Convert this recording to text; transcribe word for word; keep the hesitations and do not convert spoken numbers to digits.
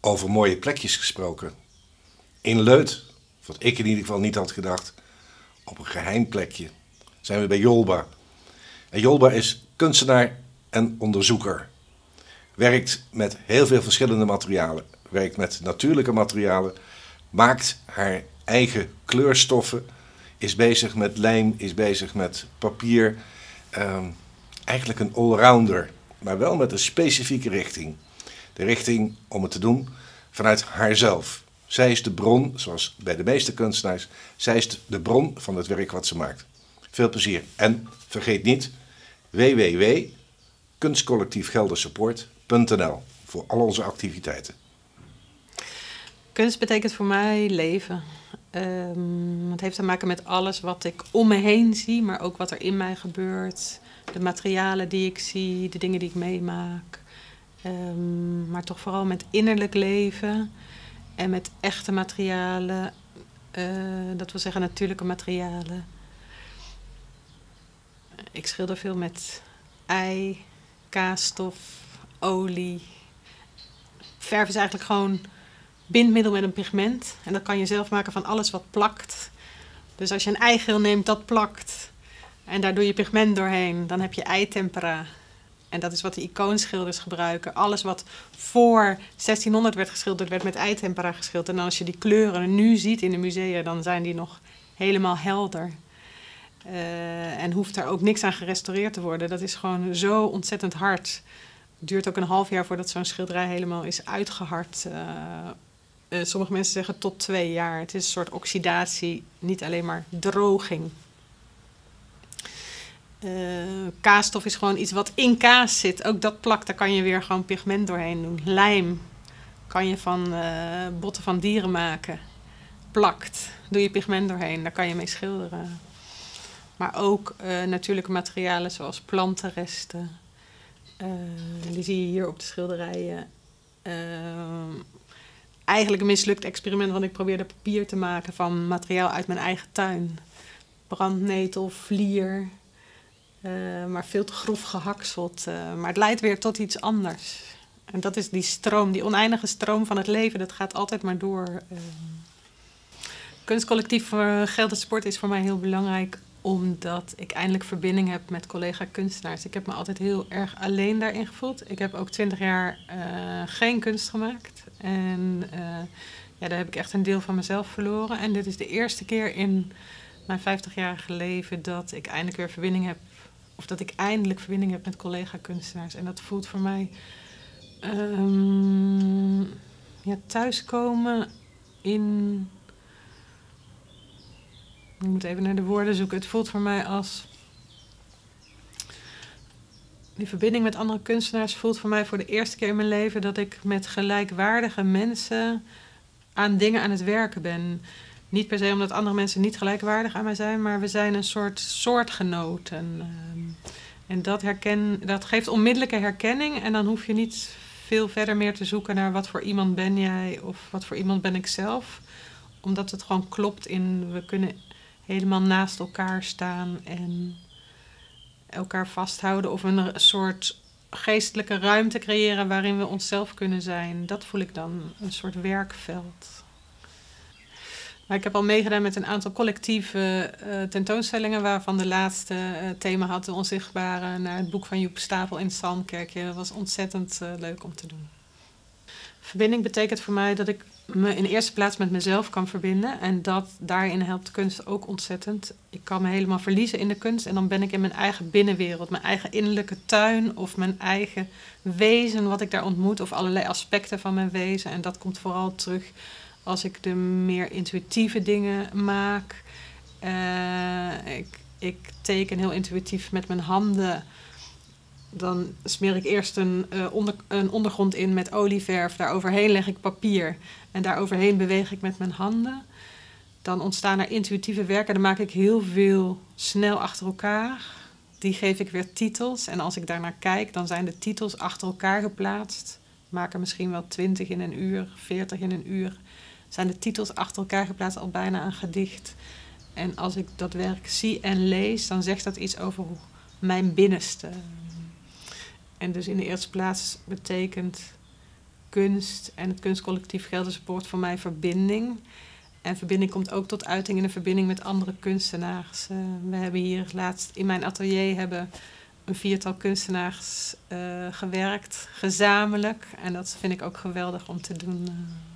Over mooie plekjes gesproken. In Leuth, wat ik in ieder geval niet had gedacht, op een geheim plekje, zijn we bij Jolba. En Jolba is kunstenaar en onderzoeker. Werkt met heel veel verschillende materialen. Werkt met natuurlijke materialen. Maakt haar eigen kleurstoffen. Is bezig met lijm, is bezig met papier. Um, eigenlijk een allrounder, maar wel met een specifieke richting. De richting om het te doen vanuit haarzelf. Zij is de bron, zoals bij de meeste kunstenaars, zij is de bron van het werk wat ze maakt. Veel plezier. En vergeet niet w w w punt kunstcollectief geldersupport punt n l voor al onze activiteiten. Kunst betekent voor mij leven. Um, het heeft te maken met alles wat ik om me heen zie, maar ook wat er in mij gebeurt. De materialen die ik zie, de dingen die ik meemaak. Um, maar toch vooral met innerlijk leven en met echte materialen. Uh, dat wil zeggen natuurlijke materialen. Ik schilder veel met ei, kaasstof, olie. Verf is eigenlijk gewoon bindmiddel met een pigment. En dat kan je zelf maken van alles wat plakt. Dus als je een eigeel neemt, dat plakt. En daar doe je pigment doorheen. Dan heb je eitempera. En dat is wat de icoonschilders gebruiken. Alles wat voor zestienhonderd werd geschilderd, werd met eitempera geschilderd. En als je die kleuren nu ziet in de musea, dan zijn die nog helemaal helder. Uh, en hoeft daar ook niks aan gerestaureerd te worden. Dat is gewoon zo ontzettend hard. Het duurt ook een half jaar voordat zo'n schilderij helemaal is uitgehard. Uh, uh, sommige mensen zeggen tot twee jaar. Het is een soort oxidatie, niet alleen maar droging. Uh, kaasstof is gewoon iets wat in kaas zit. Ook dat plakt, daar kan je weer gewoon pigment doorheen doen. Lijm kan je van uh, botten van dieren maken. Plakt, doe je pigment doorheen, daar kan je mee schilderen. Maar ook uh, natuurlijke materialen zoals plantenresten. Uh, die zie je hier op de schilderijen. Uh, eigenlijk een mislukt experiment, want ik probeerde papier te maken van materiaal uit mijn eigen tuin. Brandnetel, vlier, uh, maar veel te grof gehakseld. Uh, maar het leidt weer tot iets anders. En dat is die stroom, die oneindige stroom van het leven. Dat gaat altijd maar door. Uh, Kunstcollectief voor Geldersupport is voor mij heel belangrijk, omdat ik eindelijk verbinding heb met collega-kunstenaars. Ik heb me altijd heel erg alleen daarin gevoeld. Ik heb ook twintig jaar uh, geen kunst gemaakt. En uh, ja, daar heb ik echt een deel van mezelf verloren. En dit is de eerste keer in mijn vijftigjarige leven dat ik eindelijk weer verbinding heb. Of dat ik eindelijk verbinding heb met collega-kunstenaars. En dat voelt voor mij um, ja, thuiskomen in... Ik moet even naar de woorden zoeken. Het voelt voor mij als... Die verbinding met andere kunstenaars voelt voor mij voor de eerste keer in mijn leven dat ik met gelijkwaardige mensen aan dingen aan het werken ben. Niet per se omdat andere mensen niet gelijkwaardig aan mij zijn, maar we zijn een soort soortgenoten. En dat, herken, dat geeft onmiddellijke herkenning en dan hoef je niet veel verder meer te zoeken naar wat voor iemand ben jij of wat voor iemand ben ik zelf. Omdat het gewoon klopt in, we kunnen helemaal naast elkaar staan en elkaar vasthouden of een soort geestelijke ruimte creëren waarin we onszelf kunnen zijn. Dat voel ik dan, een soort werkveld. Maar ik heb al meegedaan met een aantal collectieve uh, tentoonstellingen, waarvan de laatste uh, thema had de onzichtbare, naar het boek van Joep Stapel in Zandkerkje. Dat was ontzettend uh, leuk om te doen. Verbinding betekent voor mij dat ik me in de eerste plaats met mezelf kan verbinden. En dat daarin helpt kunst ook ontzettend. Ik kan me helemaal verliezen in de kunst. En dan ben ik in mijn eigen binnenwereld. Mijn eigen innerlijke tuin. Of mijn eigen wezen wat ik daar ontmoet. Of allerlei aspecten van mijn wezen. En dat komt vooral terug als ik de meer intuïtieve dingen maak. Uh, ik, ik teken heel intuïtief met mijn handen. Dan smeer ik eerst een, uh, onder, een ondergrond in met olieverf. Daaroverheen leg ik papier. En daaroverheen beweeg ik met mijn handen. Dan ontstaan er intuïtieve werken. Dan maak ik heel veel snel achter elkaar. Die geef ik weer titels. En als ik daarnaar kijk, dan zijn de titels achter elkaar geplaatst. Ik maak er misschien wel twintig in een uur, veertig in een uur. Zijn de titels achter elkaar geplaatst al bijna een gedicht. En als ik dat werk zie en lees, dan zegt dat iets over mijn binnenste. En dus in de eerste plaats betekent kunst en het kunstcollectief Gelderse Poort voor mij verbinding. En verbinding komt ook tot uiting in een verbinding met andere kunstenaars. Uh, we hebben hier laatst in mijn atelier hebben een viertal kunstenaars uh, gewerkt, gezamenlijk. En dat vind ik ook geweldig om te doen. Uh.